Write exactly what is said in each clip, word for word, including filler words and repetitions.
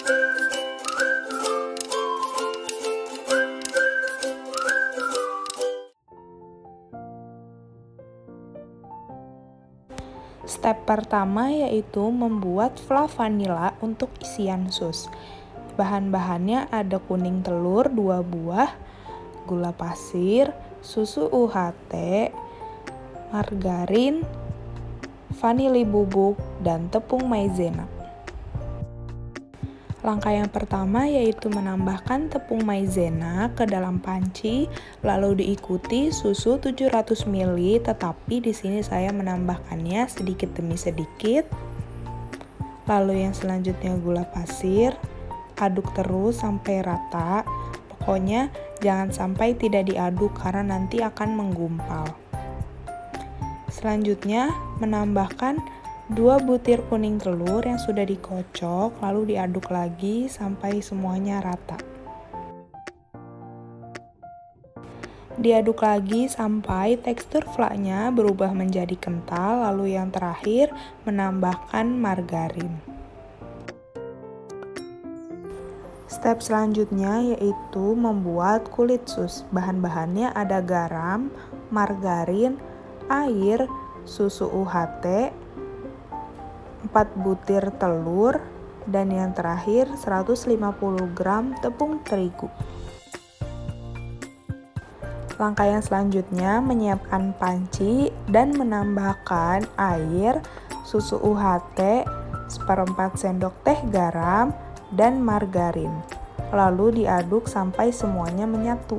Step pertama yaitu membuat fla vanila untuk isian sus. Bahan-bahannya ada kuning telur dua buah, gula pasir, susu U H T, margarin, vanili bubuk, dan tepung maizena. Langkah yang pertama yaitu menambahkan tepung maizena ke dalam panci, lalu diikuti susu tujuh ratus mililiter, tetapi di sini saya menambahkannya sedikit demi sedikit. Lalu yang selanjutnya gula pasir, aduk terus sampai rata. Pokoknya jangan sampai tidak diaduk karena nanti akan menggumpal. Selanjutnya menambahkan dua butir kuning telur yang sudah dikocok, lalu diaduk lagi sampai semuanya rata. Diaduk lagi sampai tekstur flanya berubah menjadi kental, lalu yang terakhir menambahkan margarin. Step selanjutnya yaitu membuat kulit sus. Bahan-bahannya ada garam, margarin, air, susu U H T, empat butir telur, dan yang terakhir seratus lima puluh gram tepung terigu. Langkah yang selanjutnya menyiapkan panci dan menambahkan air, susu U H T, seperempat sendok teh garam, dan margarin. Lalu diaduk sampai semuanya menyatu.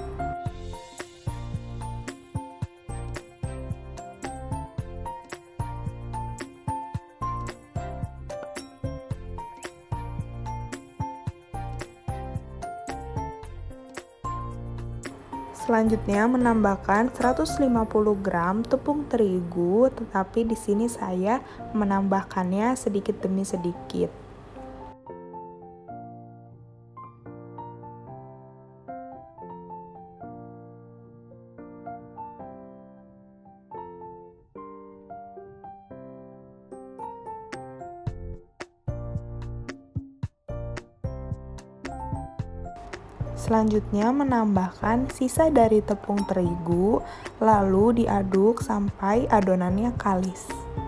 Selanjutnya menambahkan seratus lima puluh gram tepung terigu, tetapi di sini saya menambahkannya sedikit demi sedikit. Selanjutnya menambahkan sisa dari tepung terigu, lalu diaduk sampai adonannya kalis.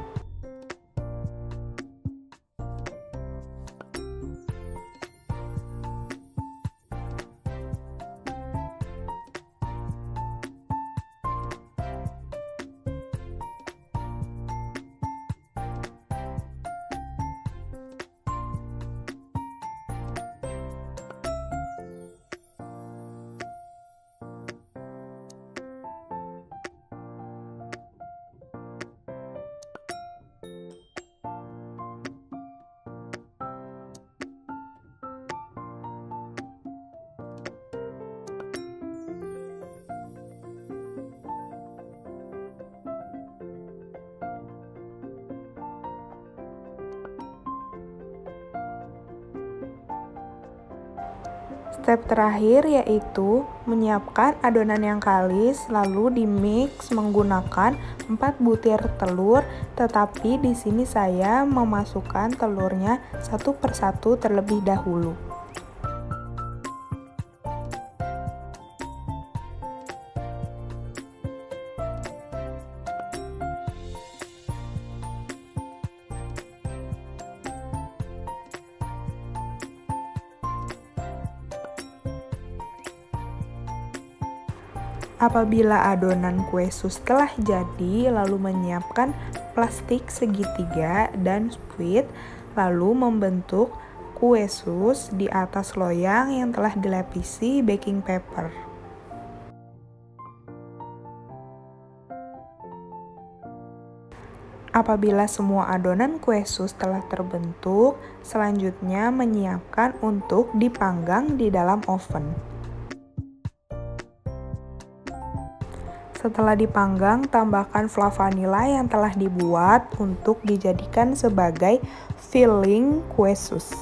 Step terakhir yaitu menyiapkan adonan yang kalis, lalu dimix menggunakan empat butir telur, tetapi di sini saya memasukkan telurnya satu persatu terlebih dahulu. Apabila adonan kue sus telah jadi, lalu menyiapkan plastik segitiga dan spuit, lalu membentuk kue sus di atas loyang yang telah dilapisi baking paper. Apabila semua adonan kue sus telah terbentuk, selanjutnya menyiapkan untuk dipanggang di dalam oven. Setelah dipanggang, tambahkan fla vanila yang telah dibuat untuk dijadikan sebagai filling kue sus.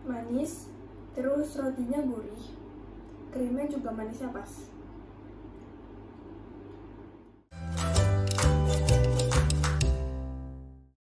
manis, terus rotinya gurih, krimnya juga manisnya pas.